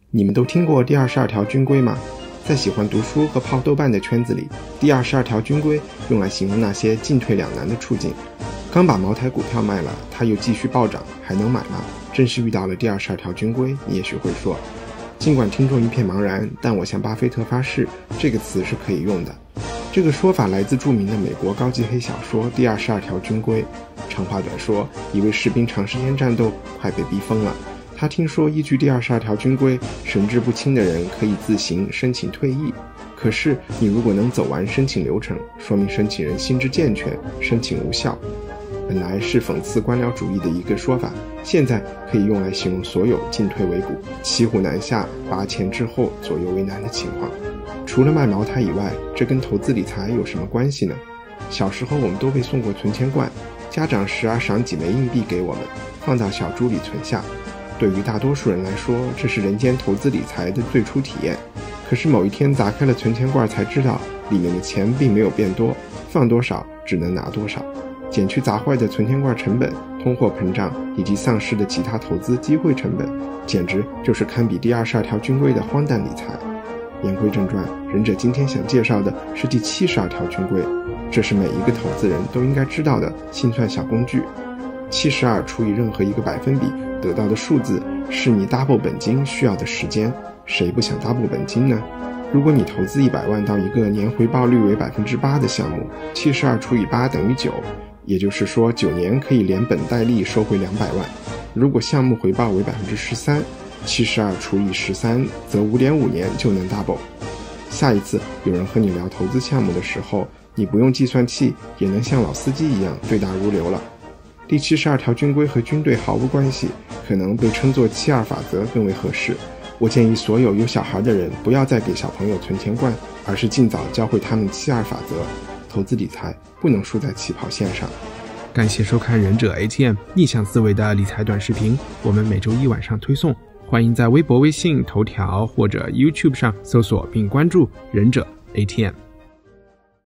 你们都听过第22条军规吗？在喜欢读书和泡豆瓣的圈子里，第22条军规用来形容那些进退两难的处境。刚把茅台股票卖了，它又继续暴涨，还能买吗？正是遇到了第22条军规，你也许会说，尽管听众一片茫然，但我向巴菲特发誓，这个词是可以用的。这个说法来自著名的美国高级黑小说《第22条军规》。长话短说，一位士兵长时间战斗，快被逼疯了。他听说依据第22条军规，神志不清的人可以自行申请退役。可是你如果能走完申请流程，说明申请人心智健全，申请无效。本来是讽刺官僚主义的一个说法，现在可以用来形容所有进退维谷、骑虎难下、拔前之后、左右为难的情况。除了卖茅台以外，这跟投资理财有什么关系呢？小时候我们都被送过存钱罐，家长时而赏几枚硬币给我们，放到小猪里存下。对于大多数人来说，这是人间投资理财的最初体验。可是某一天砸开了存钱罐，才知道里面的钱并没有变多，放多少只能拿多少。减去砸坏的存钱罐成本、通货膨胀以及丧失的其他投资机会成本，简直就是堪比第22条军规的荒诞理财。言归正传，忍者今天想介绍的是第72条军规，这是每一个投资人都应该知道的心算小工具。72除以任何一个百分比得到的数字，是你 double 本金需要的时间。谁不想 double 本金呢？如果你投资100万到一个年回报率为 8% 的项目，72除以8等于9，也就是说9年可以连本带利收回200万。如果项目回报为 13%， 72除以13则 5.5 年就能 double。 下一次有人和你聊投资项目的时候，你不用计算器也能像老司机一样对答如流了。第72条军规和军队毫无关系，可能被称作72法则更为合适。我建议所有有小孩的人不要再给小朋友存钱罐，而是尽早教会他们72法则。投资理财不能输在起跑线上。 感谢收看忍者 ATM 逆向思维的理财短视频，我们每周一晚上推送，欢迎在微博、微信、头条或者 YouTube 上搜索并关注忍者 ATM。